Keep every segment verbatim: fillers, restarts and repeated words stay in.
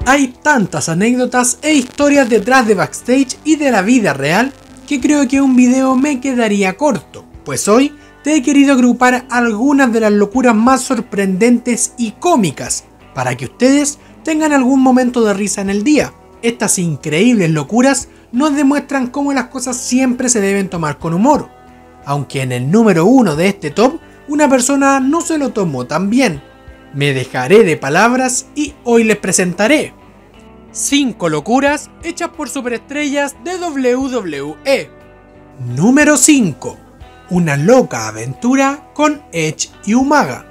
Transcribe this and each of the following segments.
Hay tantas anécdotas e historias detrás de backstage y de la vida real que creo que un video me quedaría corto, pues hoy te he querido agrupar algunas de las locuras más sorprendentes y cómicas para que ustedes tengan algún momento de risa en el día. Estas increíbles locuras nos demuestran cómo las cosas siempre se deben tomar con humor, aunque en el número uno de este top una persona no se lo tomó tan bien. Me dejaré de palabras y hoy les presentaré cinco locuras hechas por superestrellas de doble u doble u E. Número cinco. Una loca aventura con Edge y Umaga.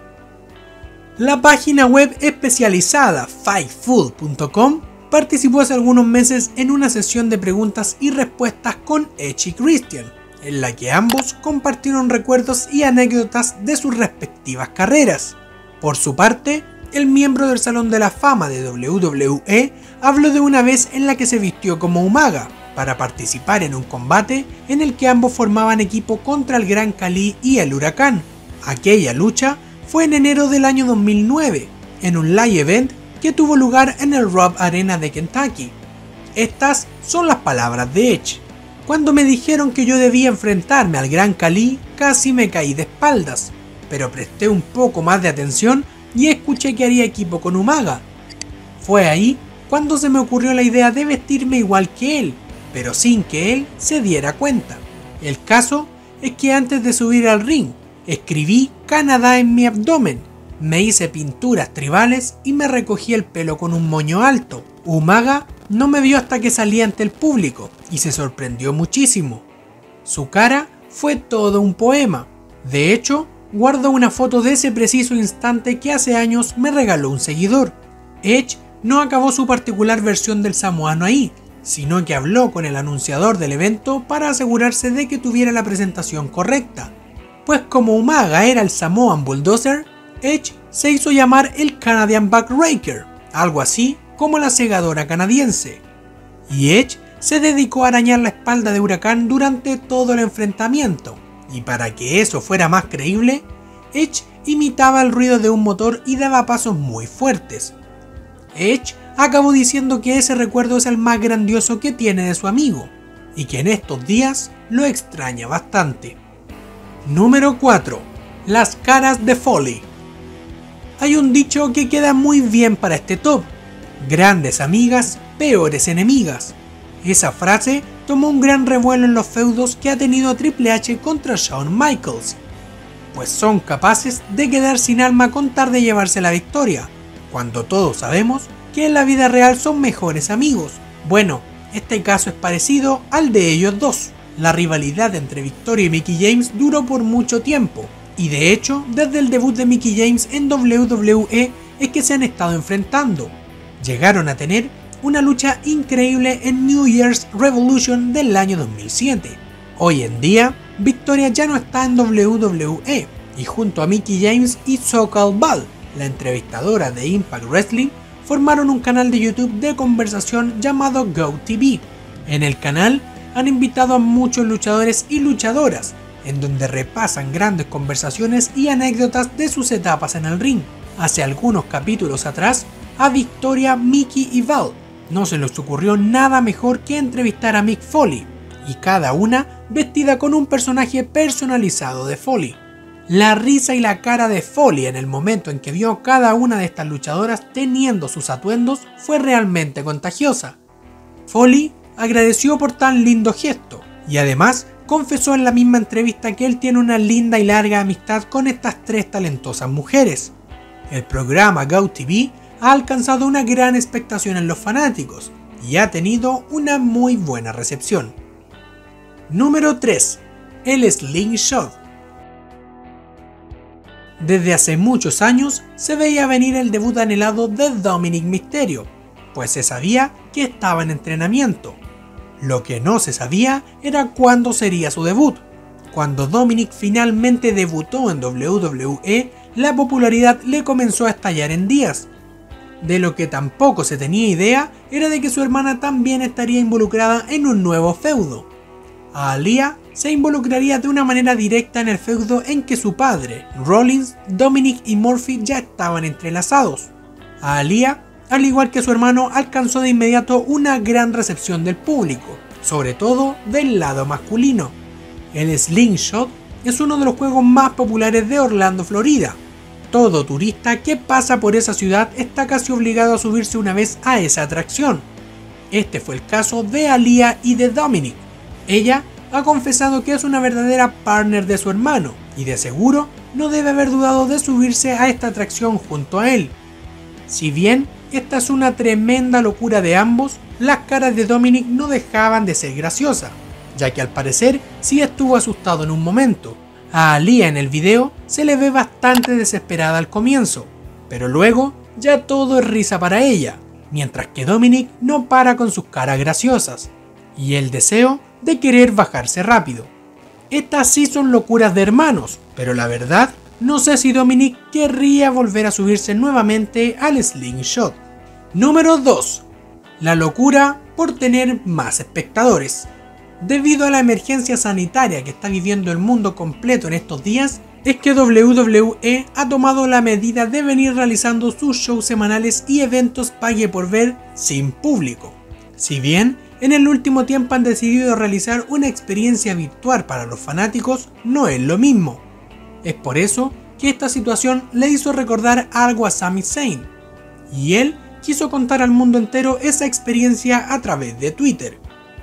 La página web especializada fightful punto com participó hace algunos meses en una sesión de preguntas y respuestas con Edge y Christian, en la que ambos compartieron recuerdos y anécdotas de sus respectivas carreras. Por su parte, el miembro del Salón de la Fama de doble u doble u E habló de una vez en la que se vistió como Umaga para participar en un combate en el que ambos formaban equipo contra el Gran Khali y el Huracán. Aquella lucha fue en enero del año dos mil nueve, en un live event que tuvo lugar en el Robb Arena de Kentucky. Estas son las palabras de Edge. Cuando me dijeron que yo debía enfrentarme al Gran Khali, casi me caí de espaldas, pero presté un poco más de atención y escuché que haría equipo con Umaga. Fue ahí cuando se me ocurrió la idea de vestirme igual que él, pero sin que él se diera cuenta. El caso es que antes de subir al ring, escribí Canadá en mi abdomen, me hice pinturas tribales y me recogí el pelo con un moño alto. Umaga no me vio hasta que salí ante el público y se sorprendió muchísimo. Su cara fue todo un poema. De hecho, guardo una foto de ese preciso instante que hace años me regaló un seguidor. Edge no acabó su particular versión del samoano ahí, sino que habló con el anunciador del evento para asegurarse de que tuviera la presentación correcta. Pues como Umaga era el Samoan Bulldozer, Edge se hizo llamar el Canadian Backbreaker, algo así como la segadora canadiense. Y Edge se dedicó a arañar la espalda de Huracán durante todo el enfrentamiento, y para que eso fuera más creíble, Edge imitaba el ruido de un motor y daba pasos muy fuertes. Edge acabó diciendo que ese recuerdo es el más grandioso que tiene de su amigo, y que en estos días lo extraña bastante. Número cuatro. Las caras de Foley. Hay un dicho que queda muy bien para este top: grandes amigas, peores enemigas. Esa frase tomó un gran revuelo en los feudos que ha tenido Triple H contra Shawn Michaels, pues son capaces de quedar sin alma con tal de llevarse la victoria, cuando todos sabemos que en la vida real son mejores amigos. Bueno, este caso es parecido al de ellos dos. La rivalidad entre Victoria y Mickie James duró por mucho tiempo, y de hecho, desde el debut de Mickie James en doble u doble u E es que se han estado enfrentando. Llegaron a tener una lucha increíble en New Year's Revolution del año dos mil siete. Hoy en día, Victoria ya no está en doble u doble u E, y junto a Mickie James y Sokal Ball, la entrevistadora de Impact Wrestling, formaron un canal de YouTube de conversación llamado GoTV. En el canal han invitado a muchos luchadores y luchadoras, en donde repasan grandes conversaciones y anécdotas de sus etapas en el ring. Hace algunos capítulos atrás, a Victoria, Mickie y Val no se les ocurrió nada mejor que entrevistar a Mick Foley, y cada una vestida con un personaje personalizado de Foley. La risa y la cara de Foley en el momento en que vio cada una de estas luchadoras teniendo sus atuendos fue realmente contagiosa. Foley agradeció por tan lindo gesto, y además confesó en la misma entrevista que él tiene una linda y larga amistad con estas tres talentosas mujeres. El programa GoTV ha alcanzado una gran expectación en los fanáticos y ha tenido una muy buena recepción. Número tres. El Slingshot. Desde hace muchos años se veía venir el debut anhelado de Dominic Mysterio, pues se sabía que estaba en entrenamiento. Lo que no se sabía era cuándo sería su debut. Cuando Dominic finalmente debutó en doble u doble u E, la popularidad le comenzó a estallar en días. De lo que tampoco se tenía idea era de que su hermana también estaría involucrada en un nuevo feudo. Aaliyah se involucraría de una manera directa en el feudo en que su padre, Rollins, Dominic y Murphy ya estaban entrelazados. Aaliyah al igual que su hermano, alcanzó de inmediato una gran recepción del público, sobre todo del lado masculino. El Slingshot es uno de los juegos más populares de Orlando, Florida. Todo turista que pasa por esa ciudad está casi obligado a subirse una vez a esa atracción. Este fue el caso de Aaliyah y de Dominic. Ella ha confesado que es una verdadera partner de su hermano y de seguro no debe haber dudado de subirse a esta atracción junto a él. Si bien esta es una tremenda locura de ambos, las caras de Dominic no dejaban de ser graciosas, ya que al parecer sí estuvo asustado en un momento. A Aaliyah en el video se le ve bastante desesperada al comienzo, pero luego ya todo es risa para ella, mientras que Dominic no para con sus caras graciosas y el deseo de querer bajarse rápido. Estas sí son locuras de hermanos, pero la verdad no sé si Dominic querría volver a subirse nuevamente al Slingshot. Número dos. La locura por tener más espectadores. Debido a la emergencia sanitaria que está viviendo el mundo completo en estos días, es que doble u doble u e ha tomado la medida de venir realizando sus shows semanales y eventos pague por ver sin público. Si bien en el último tiempo han decidido realizar una experiencia virtual para los fanáticos, no es lo mismo. Es por eso que esta situación le hizo recordar algo a Sami Zayn, y él quiso contar al mundo entero esa experiencia a través de Twitter.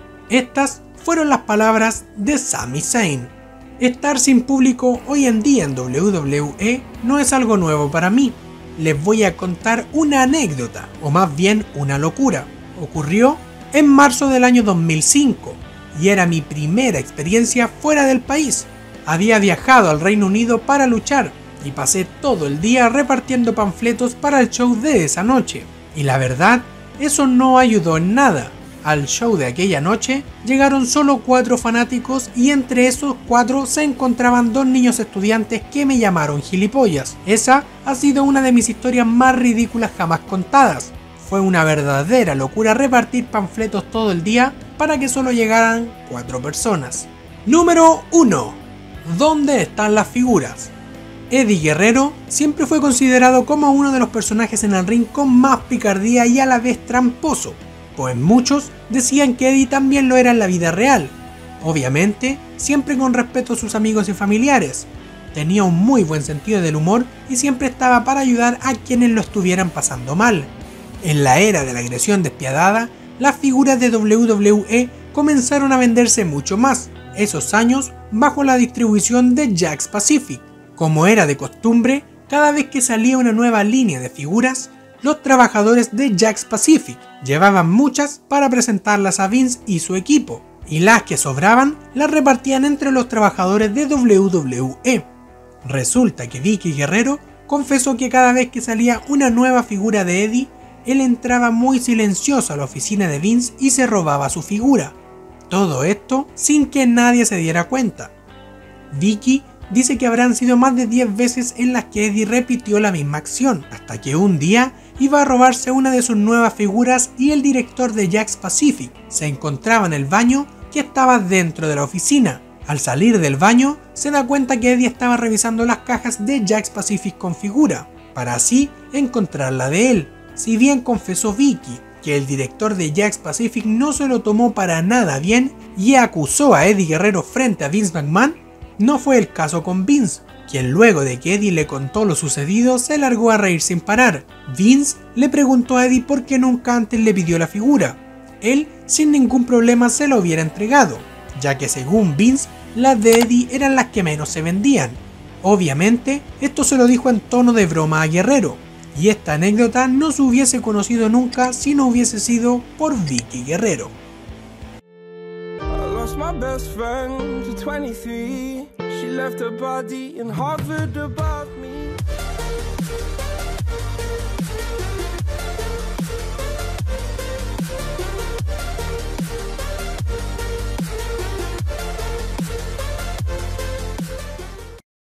Estas fueron las palabras de Sami Zayn. Estar sin público hoy en día en doble u doble u e no es algo nuevo para mí. Les voy a contar una anécdota, o más bien una locura. Ocurrió en marzo del año dos mil cinco, y era mi primera experiencia fuera del país. Había viajado al Reino Unido para luchar, y pasé todo el día repartiendo panfletos para el show de esa noche. Y la verdad, eso no ayudó en nada. Al show de aquella noche llegaron solo cuatro fanáticos y entre esos cuatro se encontraban dos niños estudiantes que me llamaron gilipollas. Esa ha sido una de mis historias más ridículas jamás contadas. Fue una verdadera locura repartir panfletos todo el día para que solo llegaran cuatro personas. Número uno. ¿Dónde están las figuras? Eddie Guerrero siempre fue considerado como uno de los personajes en el ring con más picardía y a la vez tramposo, pues muchos decían que Eddie también lo era en la vida real. Obviamente, siempre con respeto a sus amigos y familiares. Tenía un muy buen sentido del humor y siempre estaba para ayudar a quienes lo estuvieran pasando mal. En la era de la agresión despiadada, las figuras de doble u doble u e comenzaron a venderse mucho más, esos años bajo la distribución de Jakks Pacific. Como era de costumbre, cada vez que salía una nueva línea de figuras, los trabajadores de Jakks Pacific llevaban muchas para presentarlas a Vince y su equipo, y las que sobraban las repartían entre los trabajadores de doble u doble u e. Resulta que Vickie Guerrero confesó que cada vez que salía una nueva figura de Eddie, él entraba muy silencioso a la oficina de Vince y se robaba su figura. Todo esto sin que nadie se diera cuenta. Vickie dice que habrán sido más de diez veces en las que Eddie repitió la misma acción, hasta que un día iba a robarse una de sus nuevas figuras y el director de Jakks Pacific se encontraba en el baño que estaba dentro de la oficina. Al salir del baño se da cuenta que Eddie estaba revisando las cajas de Jakks Pacific con figura, para así encontrar la de él. Si bien confesó Vickie que el director de Jakks Pacific no se lo tomó para nada bien y acusó a Eddie Guerrero frente a Vince McMahon, no fue el caso con Vince, quien luego de que Eddie le contó lo sucedido se largó a reír sin parar. Vince le preguntó a Eddie por qué nunca antes le pidió la figura. Él sin ningún problema se lo hubiera entregado, ya que según Vince las de Eddie eran las que menos se vendían. Obviamente esto se lo dijo en tono de broma a Guerrero, y esta anécdota no se hubiese conocido nunca si no hubiese sido por Vickie Guerrero. My best friend to twenty-three, she left her body in Harvard.